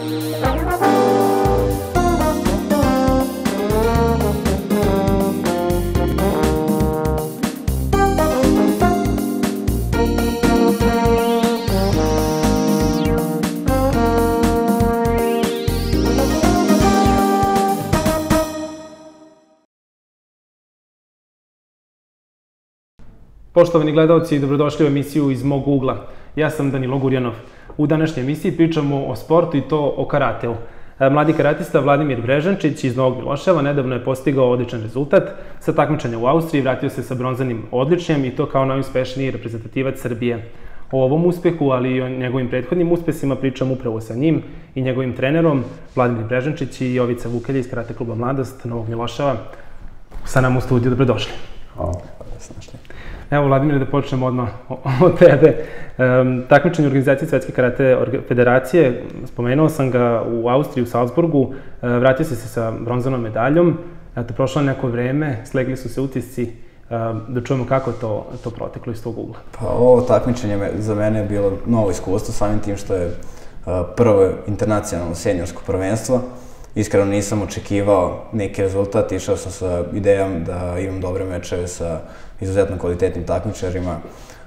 Poštovani gledalci, dobrodošli u emisiju Iz mog ugla. Ja sam Danilo Gurjanov. U današnjoj emisiji pričamo o sportu i to o karateu. Mladi karatista Vladimir Brežančić iz Novog Miloševa nedavno je postigao odličan rezultat. Sa takmičenja u Austriji vratio se sa bronzanim odličjem i to kao najuspešniji reprezentativac Srbije. O ovom uspehu, ali i o njegovim prethodnim uspesima pričam upravo sa njim i njegovim trenerom Vladimir Brežančić i Jovica Vukelja iz Karate kluba Mladost Novog Miloševa. Sa nama u studiju, dobrodošli. Hvala. Evo, Vladimir, da počnemo odmah od tebe. Takmičenje u organizaciji Svetske karate federacije, spomenuo sam ga u Austriji, u Salzburgu, vratio se sa bronzanom medaljom. Eto, prošlo neko vreme, slegli su se utisci, da čujemo kako to proteklo iz tog ugla. Pa ovo takmičenje za mene je bilo novo iskustvo, samim tim što je prvo internacionalno seniorsko prvenstvo. Iskreno nisam očekivao neki rezultat, išao sam sa idejom da imam dobre mečeve sa izuzetno kvalitetnim takmičarima.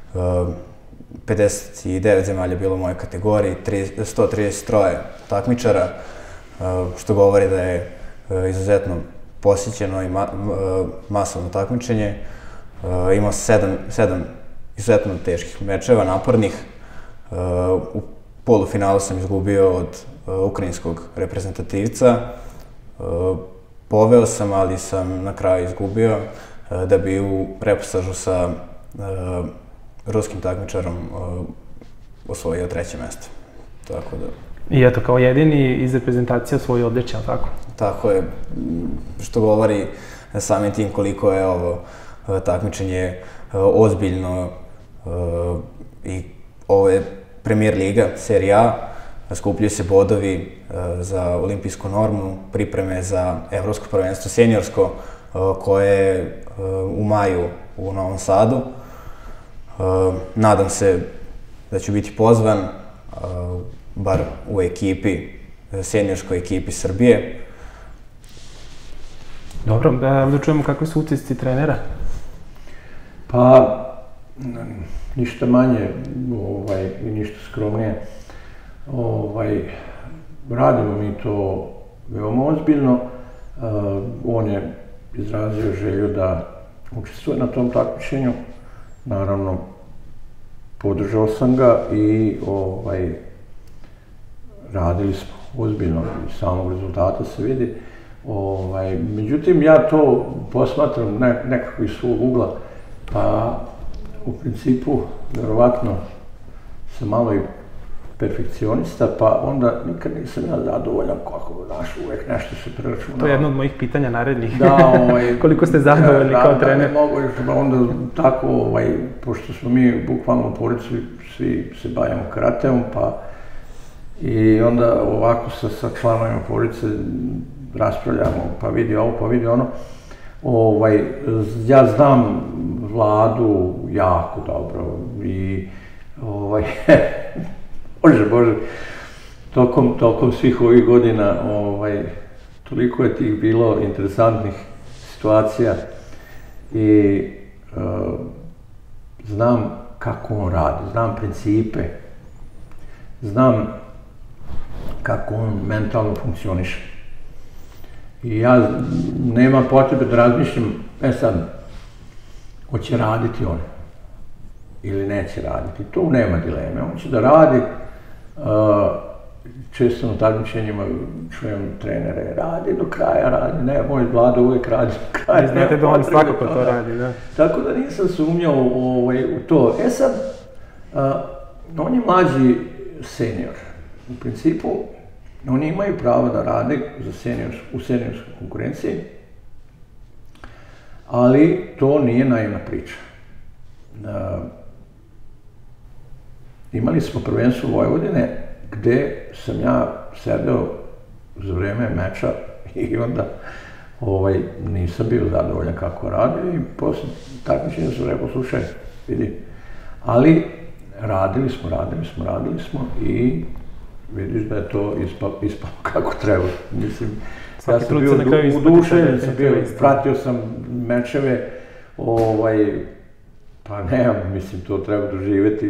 59 zemalja je bilo u mojoj kategoriji, 133 takmičara, što govori da je izuzetno posjećeno i masovno takmičenje. Imao 7 izuzetno teških mečeva, napornih. U polufinalu sam izgubio od ukrajinskog reprezentativca. Poveo sam, ali sam na kraju izgubio da bi u reposažu sa ruskim takmičarom osvojio 3. mesto. Tako da... I eto, kao jedini iz reprezentacije osvojio odličje, ali tako? Tako je, što govori samim tim koliko je ovo takmičenje ozbiljno i ovo je Premier liga, serija A, skupljaju se bodovi za olimpijsku normu, pripreme za evropsko prvenstvo seniorsko koje je u maju u Novom Sadu. Nadam se da ću biti pozvan, bar u ekipi, seniorskoj ekipi Srbije. Dobro, da čujemo kakvi su utisci trenera. Pa, ništa manje i ništa skromnije. Radimo mi to veoma ozbiljno. On je izrazio želju da učestvuje na tom takmičenju. Naravno, podržao sam ga i radili smo ozbiljno. Iz samog rezultata se vidi. Međutim, ja to posmatram nekako iz svog ugla. Pa, u principu, verovatno sam malo i perfekcionista, pa onda nikad nisam ja zadovoljan kako, znaš, uvek nešto se preračunava. To je jedno od mojih pitanja narednih. Da, koliko ste zadovoljni kao trener? Da, ne mogu, onda tako, pošto smo mi bukvalno u porodici, svi se bavimo karateom, pa i onda ovako sa članovima porodice raspravljamo, pa vidi ovo, pa vidi ono. Ja znam Vladu jako dobro i Bože, tokom svih ovih godina toliko je tih bilo interesantnih situacija i znam kako on radi, znam principe, znam kako on mentalno funkcioniše. I ja nemam potrebe da razmišljam, sad, hoće raditi on ili neće raditi. Tu nema dileme. On će da radi. Često na takmičenjima čujem trenere, radi do kraja, radi. Ne, moj Vlada uvek radi do kraja. Znate da on svakako to radi, da. Tako da nisam sumnjao u to. Sad, on je mlađi senior. U principu, oni imaju pravo da rade u seniorskoj konkurenciji, ali to nije naivna priča. Imali smo prvenstvo Vojvodine gde sam ja sedeo za vreme meča i onda nisam bio zadovoljan kako radi i posle takmičenja sam rekao, slušaj, vidi, ali radili smo i vidiš da je to ispalo kako treba. Mislim, ja sam bio udušen, pratio sam mečeve, pa nemam, mislim, to treba doživjeti.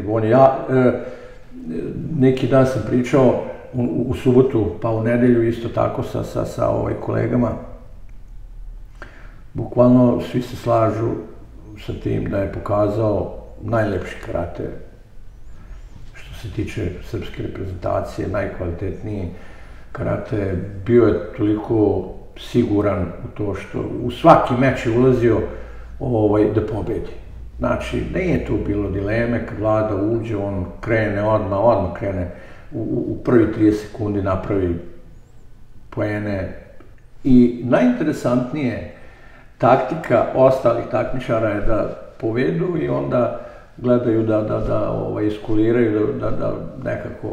Neki dan sam pričao u subotu, pa u nedelju isto tako sa kolegama. Bukvalno svi se slažu sa tim da je pokazao najlepši karate što se tiče srpske reprezentacije, najkvalitetniji karate. Bio je toliko siguran u to što u svaki meč je ulazio da pobedi. Znači, nije tu bilo dileme, kad Vlada uđe, on krene odmah krene u prvi 30 sekundi napravi poene. I najinteresantnije taktika ostalih takmičara je da povedu i onda gledaju da iskuliraju, da nekako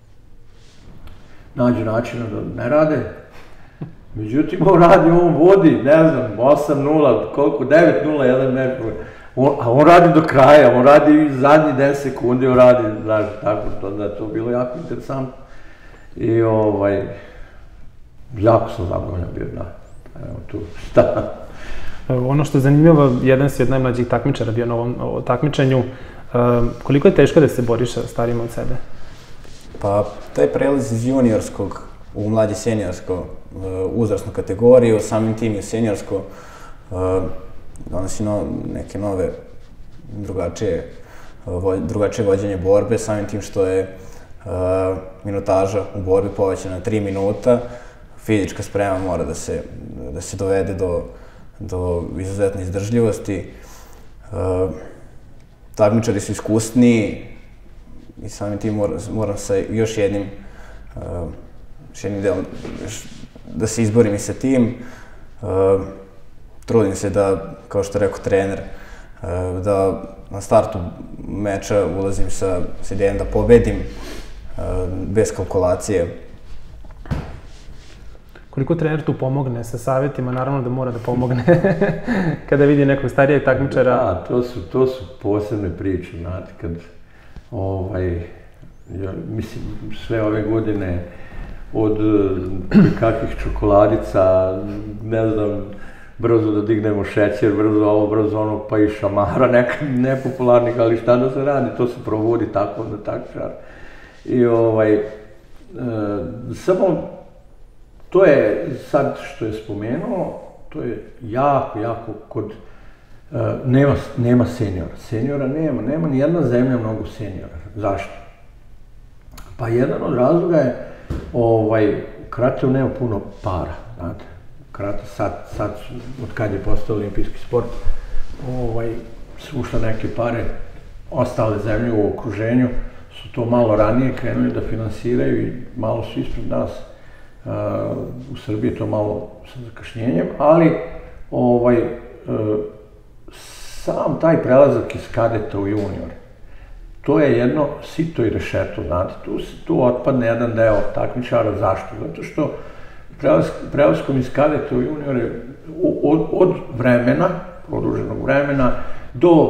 nađu načina da ne rade. Međutim, on vodi, ne znam, 8-0, koliko, 9-0, jedan meč, a on radi do kraja, on radi zadnji 10 sekundi, on radi, znaš, tako da je to bilo jako interesantno. I jako sam zadovoljan bio, da, evo tu, šta. Ono što je zanimljivo, jedan si od najmlađih takmičara bio na ovom takmičenju. Koliko je teško da se boriš sa starijima od sebe? Pa, taj prelaz iz juniorskog u mlađe seniorsko uzrasnu kategoriju, samim tim i u seniorsko, donosi neke nove, drugačije vođenje borbe, samim tim što je minutaža u borbi povećana na 3 minuta, fizička sprema mora da se dovede do izuzetne izdržljivosti. Takmičari su iskusniji i samim tim moram sa još jednim delom da se izborim i sa tim. Trudim se da, kao što je rekao trener, da na startu meča ulazim sa idejom da pobedim, bez kalkulacije. Koliko trener tu pomogne sa savjetima, naravno da mora da pomogne kada vidi nekog starijeg takmičara? Da, to su posebne priče, znate, kad, mislim, sve ove godine od kakvih čokoladica, ne znam, brzo da dignemo šećer, brzo ovo, brzo ono, pa i šamara, nekad nepopularnih, ali šta da se radi, to se provodi tako da takmičar. I samo to je, sad što je spomenuo, to je jako, kod, nema seniora. Seniora nema ni jedna zemlja mnogo seniora. Zašto? Pa jedan od razloga je, karateu nema puno para, znate. Karate sad, od kad je postao olimpijski sport, su ušle neke pare, ostale zemlje u okruženju su to malo ranije krenuli da finansiraju i malo su ispred nas. U Srbiji je to malo sa zakašnjenjem, ali sam taj prelazak iz kadeta u junior, to je jedno sito i rešeto, znate, tu otpadne jedan deo takmičara. Zašto? Zato što prelaskom iz kadeta u juniore, od vremena, produženog vremena, do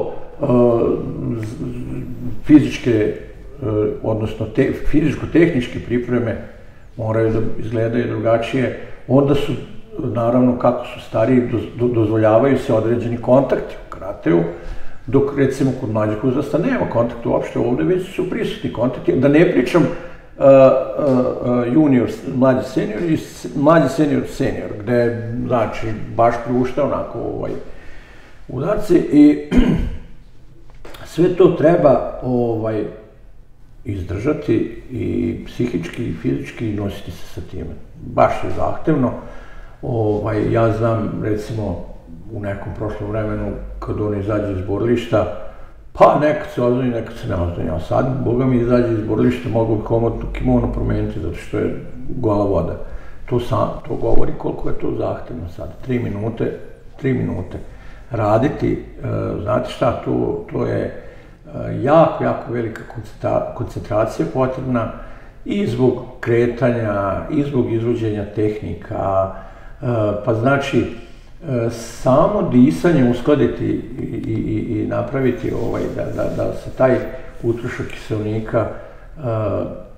fizičke, odnosno fizičko-tehničke pripreme moraju da izgledaju drugačije. Onda su, naravno, kako su stariji, dozvoljavaju se određeni kontakti u karateu, dok, recimo, kod mlađeg uzrasta nema kontakta uopšte, ovde već su prisutni kontakti. Da ne pričam junior, mlađi senior i mlađi senior, gde, znači, baš pljušta onako udarci i sve to treba izdržati i psihički i fizički nositi se sa time. Baš je zahtevno. Ja znam, recimo, u nekom prošlom vremenu, kad on izađe iz borilišta, pa nekad se ozvanji, nekad se ne ozvanji, a sad, boga mi, izađe iz borilišta, mogu bi komotno kimono promeniti, zato što je gola voda. To govori koliko je to zahtevno sad. 3 minute. Raditi, znate šta, to je jako velika koncentracija potrebna i zbog kretanja, i zbog izvođenja tehnika, pa znači samo disanje uskladiti i napraviti da se taj utrošak kiseonika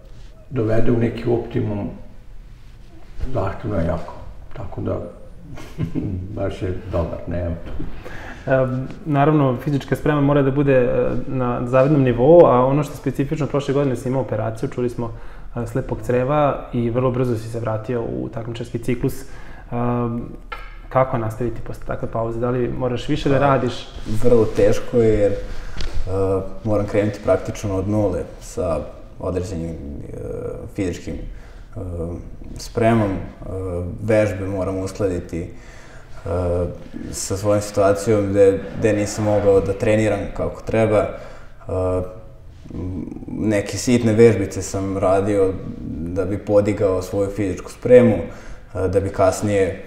dovede u neki optimum, zahtevno je jako. Tako da, baš je dobar, nema. Naravno, fizička sprema mora da bude na zavidnom nivou, a ono što je specifično, prošle godine si imao operaciju, čuli smo slepog creva i vrlo brzo si se vratio u takmičarski ciklus. Kako nastaviti posle takve pauze? Da li moraš više da radiš? Vrlo teško jer moram krenuti praktično od nule sa određenim fizičkim spremom. Vežbe moram uskladiti sa svojom situacijom gde nisam mogao da treniram kako treba. Neke sitne vežbice sam radio da bi podigao svoju fizičku spremu, da bi kasnije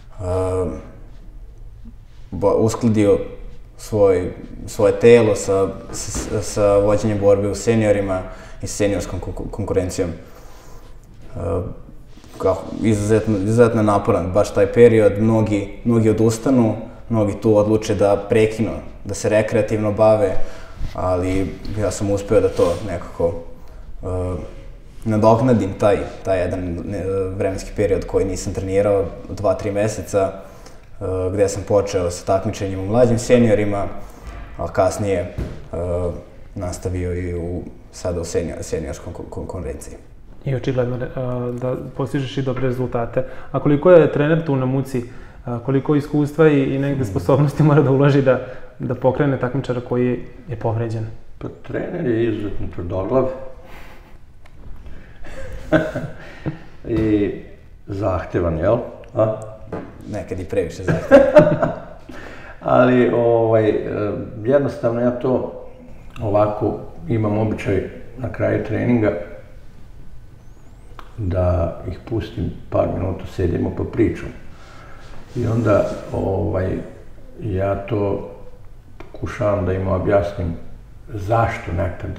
uskladio svoje telo sa vođenjem borbe u seniorima i seniorskom konkurencijom. Izuzetno naporan baš taj period, mnogi odustanu, mnogi tu odluče da prekinu, da se rekreativno bave, ali ja sam uspeo da to nekako nadoknadim taj jedan vremenski period koji nisam trenirao 2-3 meseca, gde sam počeo sa takmičenjem u mlađim seniorima, a kasnije nastavio i sada u seniorskom konkurenciji. I očigledno da postižeš i dobre rezultate. A koliko je trener tu na muci, koliko iskustva i negde sposobnosti mora da uloži da pokrene takmičara koji je povređen? Pa trener je izuzetno tvrdoglav i zahtevan, jel? Nekad i previše zahtevan. Ali jednostavno ja to ovako imam običaj na kraju treninga da ih pustim par minuta, sedimo pa pričam. I onda ja to pokušavam da im objasnim zašto nekad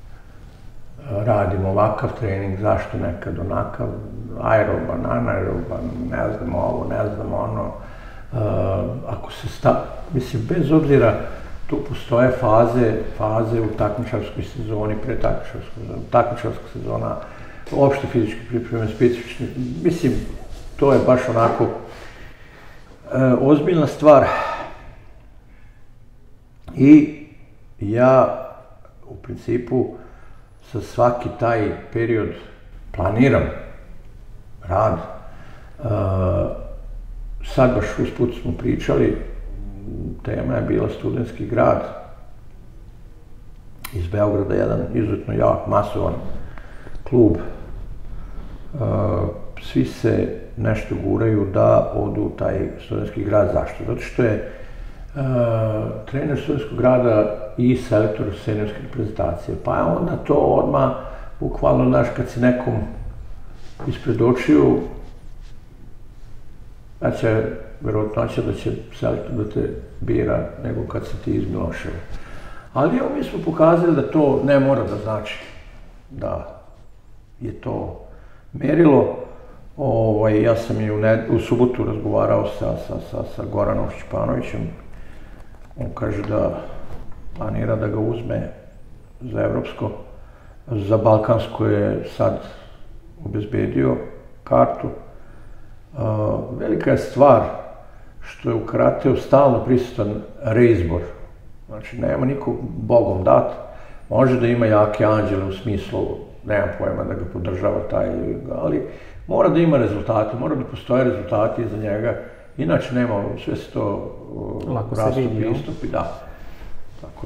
radim ovakav trening, zašto nekad onakav, aeroban, anaeroban, ne znam ovo, ne znam ono. Ako se mislim, bez obzira, tu postoje faze u takmičarskoj sezoni, pre takmičarska sezona, opšte fizičke pripreme, specifične. Mislim, to je baš onako ozbiljna stvar. I ja, u principu, za svaki taj period planiram rad. Sad baš usput smo pričali, tema je bila Studentski grad iz Beograda, jedan izuzetno jak, masovan klub. Svi se nešto guraju da odu u taj Studentski grad. Zašto? Zato što je trener Studentskog grada i selektor seniorske reprezentacije. Pa onda to odmah, bukvalno, znaš, kad si nekom ispred očiju, verovatnoća da će selektor da te bira nego kad si ti iz Miloševa. Ali evo, mi smo pokazali da to ne mora da znači da je to merilo. Ja sam i u subotu razgovarao sa Goranom Šćepanovićem. On kaže da planira da ga uzme za evropsko. Za balkansko je sad obezbedio kartu. Velika je stvar što je u karateu stalno prisutan reizbor. Znači, nema niko Bogom dat. Može da ima jake anđele u smislu, nemam pojma da ga podržava taj, ali mora da ima rezultate, mora da postoje rezultati za njega. Inače nema, sve se to rastupi, istupi, da. Tako,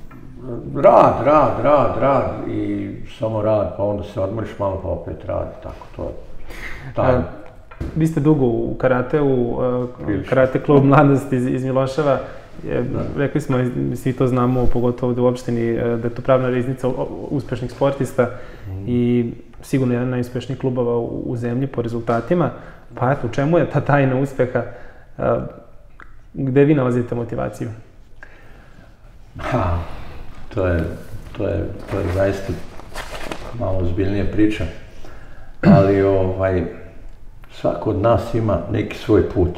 rad i samo rad, pa onda se odmoriš malo pa opet rad, tako to je. Vi ste dugo u karateu, karate klub Mladost iz Miloševa. Rekli smo, svi to znamo, pogotovo ovde u opštini, da je to pravna riznica uspešnih sportista i sigurno jedan najuspešnijih klubova u zemlji po rezultatima. Pa eto, u čemu je ta tajna uspeha? Gde vi nalazite motivaciju? To je zaista malo ozbiljnija priča, ali svako od nas ima neki svoj put.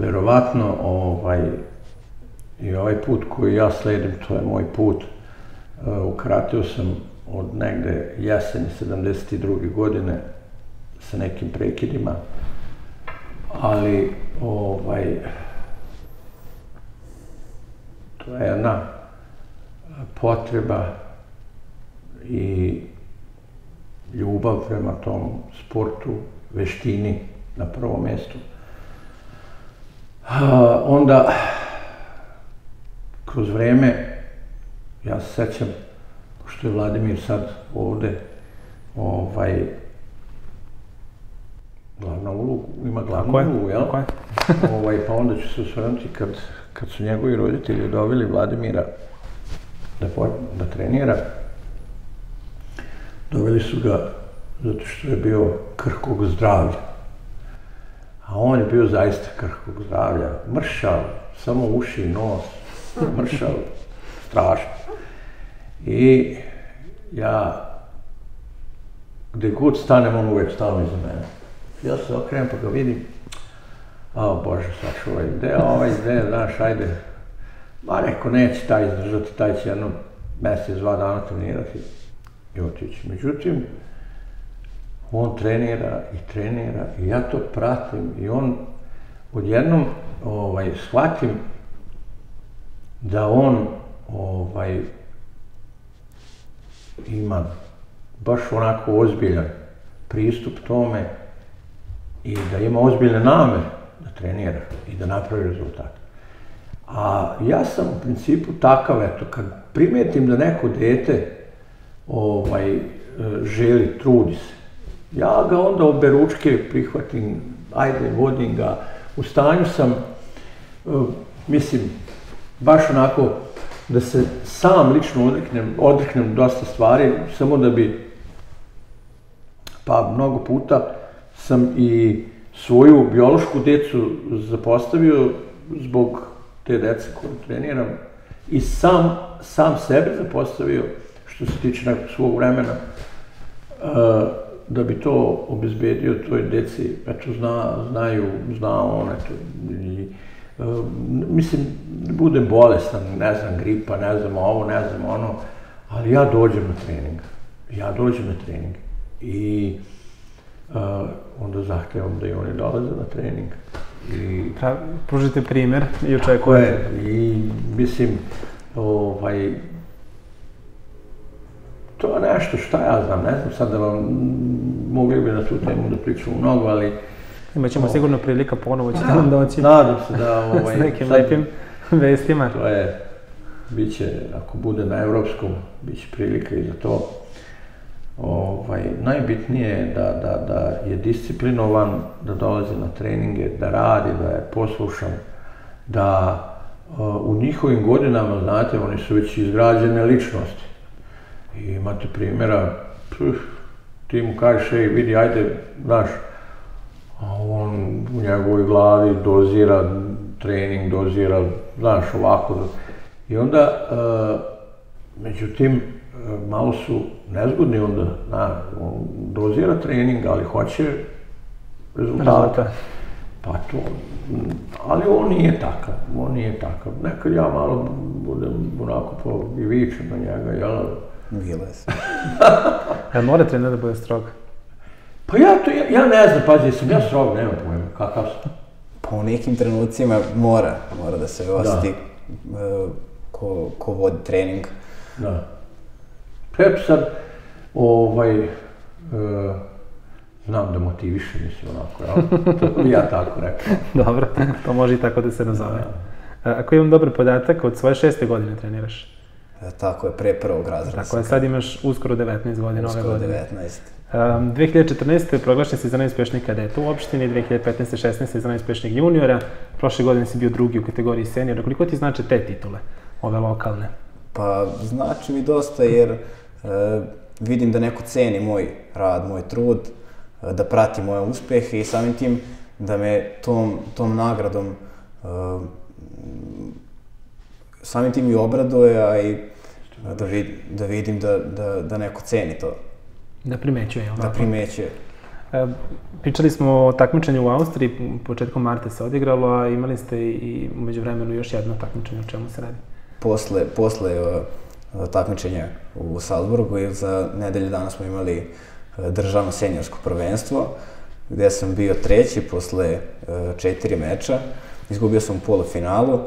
Verovatno i ovaj put koji ja sledim, to je moj put. U karateu sam od negde jeseni 72. godine sa nekim prekidima, ali to je jedna potreba i ljubav prema tom sportu, veštini na prvom mjestu. Onda, kroz vreme, ja se sećam, pošto je Vladimir sad ovde, ima glavnu ulogu, jel? Pa onda ću se osvrnuti kad su njegovi roditelji doveli Vladimira da trenira. Doveli su ga zato što je bio krhkog zdravlja. A on je bio zaista krhkog zdravlja, mršav, samo uši i nos, mršav, strašno. I ja, gde god stanem, on uvek stao iza mene. Ja se okrenem pa ga vidim, Bože, sačuvaj, gde, znaš, ajde. Ma reko, neće taj izdržati, taj će jedno mesec, 2 dana trenirati i otići. Međutim, on trenira i ja to pratim i on odjednom shvatim da on ima baš onako ozbiljan pristup tome i da ima ozbiljne namere da trenira i da napravi rezultat. A ja sam u principu takav, eto, kad primetim da neko dete želi, trudi se, ja ga onda oberučke prihvatim, ajde, vodim ga, u stanju sam, mislim, baš onako da se sam lično odreknem dosta stvari, samo da bi, pa mnogo puta sam i svoju biološku decu zapostavio zbog te dece koju treniram i sam sebe zapostavio što se tiče nekog svog vremena da bi to obezbedio toj deci, eto, zna on, eto, mislim, budem bolestan, ne znam, gripa, ne znam ovo, ne znam ono, ali ja dođem na trening i onda zahtevam da i oni dolaze na trening. Pružite primer i očekujete. I mislim, to je nešto šta ja znam, ne znam sad da vam mogli bi na tu temu da pričamo mnogo, ali... Imaćemo sigurno prilika, ponovo ćete nam doći. Nadam se da... S nekim lepim vestima. To je, bit će, ako bude na evropskom, bit će prilika i za to. Najbitnije je da je disciplinovan, da dolazi na treninge, da radi, da je poslušan, da u njihovim godinama, znate, oni su već izgrađene ličnosti. I imate primjera, ti mu kažeš, ej, vidi, ajde, znaš, a on u njegovoj glavi dozira trening, dozira, znaš, ovako. I onda, međutim, malo su nezgodni onda, on dozira trening, ali hoće rezultata. Pa to, ali on nije takav, Nekad ja malo budem onako pa i vičem na njega, jel? Giles. Jel mora trener da bude strog? Pa ja ne znam, pazi, jesam ja strog, nema pojma, kakav sam. Pa u nekim trenucima mora da se osjeti ko vodi trening. Da. Eto sad, znam da motiviše, mislim, onako, to bi ja tako rekao. Dobro, to može i tako da se nazove. Ako imam dobar podatak, od svoje 6. godine treniraš? Tako je, pre 1. razreda. Tako je, sad imaš uskoro 19 godina ove godine. Uskoro 19. 2014. proglašen si za najuspešniji kadeta u opštini, 2015-16 za najuspešnijeg juniora, prošle godine si bio drugi u kategoriji seniora. Koliko ti znače te titule, ove lokalne? Pa znači mi dosta jer vidim da neko ceni moj rad, moj trud, da prati moje uspehe i samim tim da me tom nagradom samim tim i obraduje, a i da vidim da neko ceni to. Da primećuje, jel' tako? Da primećuje. Pričali smo o takmičenju u Austriji, početkom marta se odigralo, a imali ste i umeđu vremenu još jedno takmičenje, o čemu se radi? Posle takmičenja u Salzburgu i za nedelju dana smo imali državno seniorsko prvenstvo, gde sam bio treći posle 4 meča. Izgubio sam u polufinalu.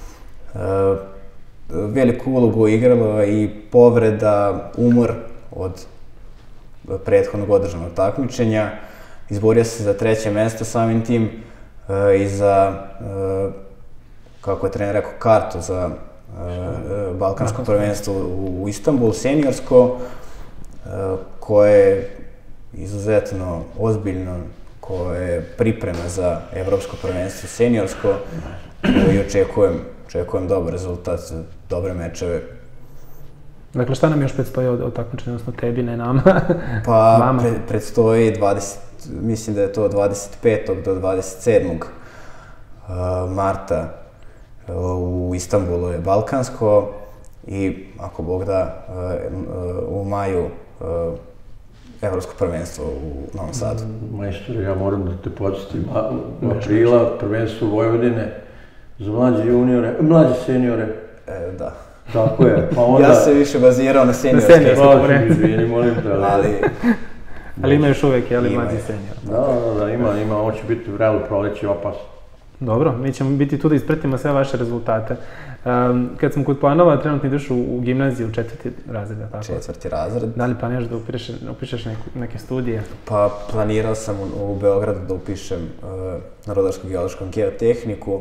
Veliku ulogu igralo i povreda, umor od prethodnog održanog takmičenja. Izborio se za 3. mesto samim tim i za, kako je trener rekao, kartu za balkansko prvenstvo u Istanbul, seniorsko, koje je izuzetno ozbiljno, koje je priprema za evropsko prvenstvo seniorsko i očekujem dobar rezultat, dobre mečeve. Dakle, šta nam još predstoji od takmičenja, odnosno tebi, ne nama? Pa, predstoji mislim da je to 25. do 27. marta u Istanbulu je balkansko i, ako Bog da, u maju evropsko prvenstvo u Novom Sadu. Majstor, ja moram da te podsjetim, u aprila prvenstvo Vojvodine za mlađe juniore, mlađe seniore. Da. Tako je, pa onda... Ja se više bazirao na seniorske. Izvini, molim te, ali ima još uvijek, jel, mlađi senior? Da, ima, ovo će biti vrelo proleće opasno. Dobro, mi ćemo biti tu da ispratimo sve vaše rezultate. Kad sam kod planova, trenutno ideš u gimnaziju, 4. razred, tako? 4. razred. Da li planiraš da upišeš neke studije? Pa, planirao sam u Beogradu da upišem na Rudarsko-geološkom geotehniku.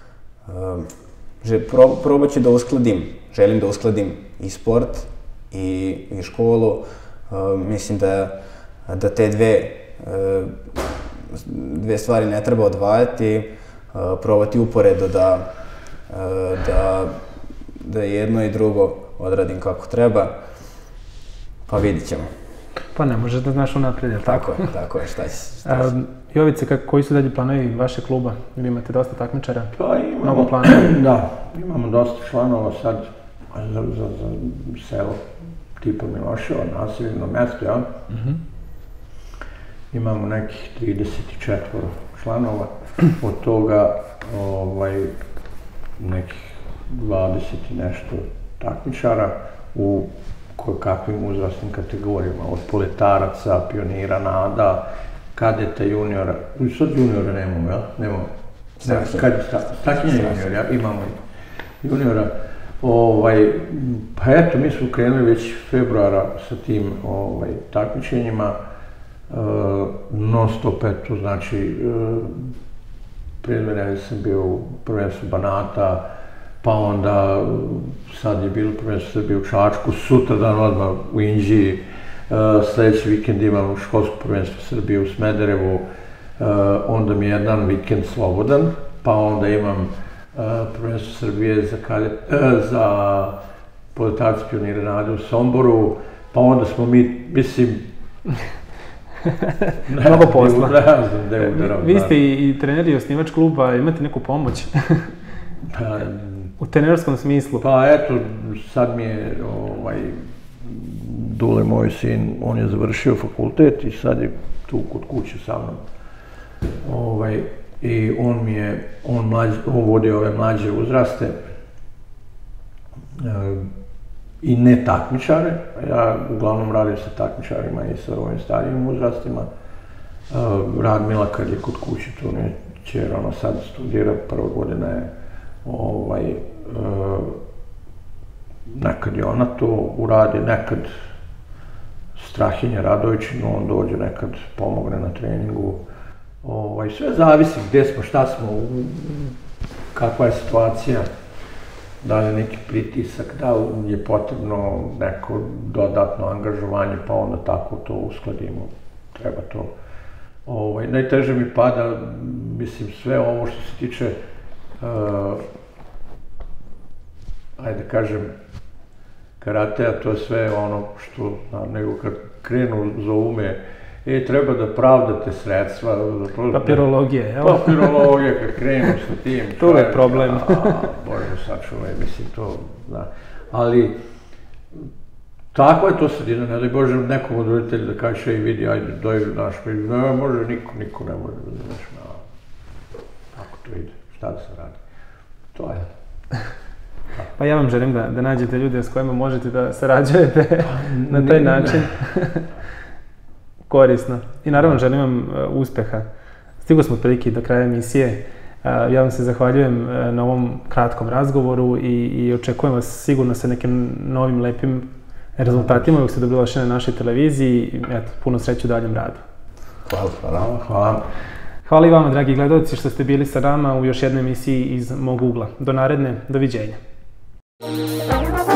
Probat ću da želim da uskladim i sport i školu. Mislim da te dve stvari ne treba odvajati, probati uporedo da jedno i drugo odradim kako treba, pa vidit ćemo. Pa ne možeš da znaš unaprijed, jel tako? Tako je, šta će. Jovice, koji su dalje planovi vašeg kluba? Vi imate dosta takmičara? Pa imamo. Mnogo planova? Da, imamo dosta članova sad za selo tipa Miloševa, naseljeno mesto, ja. Imamo nekih 34 članova, od toga nekih 20 i nešto takmičara u kakvim uzrasnim kategorijama, od poletaraca, pionira, nada, kadeta, juniora. Sad juniora nemamo, jel? Nemamo. Stakinja junior, ja, imamo juniora. Pa eto, mi smo krenuli već februara sa tim takmičenjima. Non stop, eto, znači, predmene sam bio u prvenstvu Banata, pa onda sad je bilo prvenstvo Srbije u Čačku, sutradan odmah u Inđiji, sljedeći vikend imam školsko prvenstvo Srbije u Smederevu, onda mi je jedan vikend slobodan, pa onda imam prvenstvo Srbije za poletarce pionire nade u Somboru, pa onda smo mi, mislim... Mnogo posla. Vi ste i trener i osnivač kluba, imate neku pomoć? U trenerskom smislu? Pa eto, sad mi je Dule, moj sin, on je završio fakultet i sad je tu kod kuće sa mnom. I on vodi ove mlađe uzraste i ne takmičare. Ja uglavnom radim sa takmičarima i sa ovim starijim uzrastima. Radmila kad je kod kuće, tu ne će ono sad studira, prva godina je nekad je ona to uradi, nekad Strahinja Radovićin, on dođe nekad pomogne na treningu. Sve zavisi gdje smo, šta smo, kakva je situacija, da li je neki pritisak, da li je potrebno neko dodatno angažovanje, pa onda tako to uskladimo, treba to. Najteže mi pada, mislim, sve ovo što se tiče, ajde kažem, karatea, to je sve ono što, nego kad krenu zovu me, treba da pravdate sredstva. Papirologije, jel? Papirologije, kad krenu sa tim. To je problem. Bože, sačuvaj, mislim, to, da. Ali, tako je to sredina, ne daj Bože nekom od roditelja da kaže, vidi, ajde, dojde naš, ne može, niko ne može da znaš, kako to ide, šta da se radi. To je. Pa ja vam želim da nađete ljude s kojima možete da sarađujete na taj način. Korisno. I naravno želim vam uspeha. Stigli smo otprilike do kraja emisije. Ja vam se zahvaljujem na ovom kratkom razgovoru i očekujem vas sigurno sa nekim novim lepim rezultatima dok ste dobrodošli na našoj televiziji. Eto, puno sreće u daljem radu. Hvala. Hvala i vama, dragi gledalci, što ste bili sa nama u još jednoj emisiji iz mog ugla. Do naredne, doviđenja.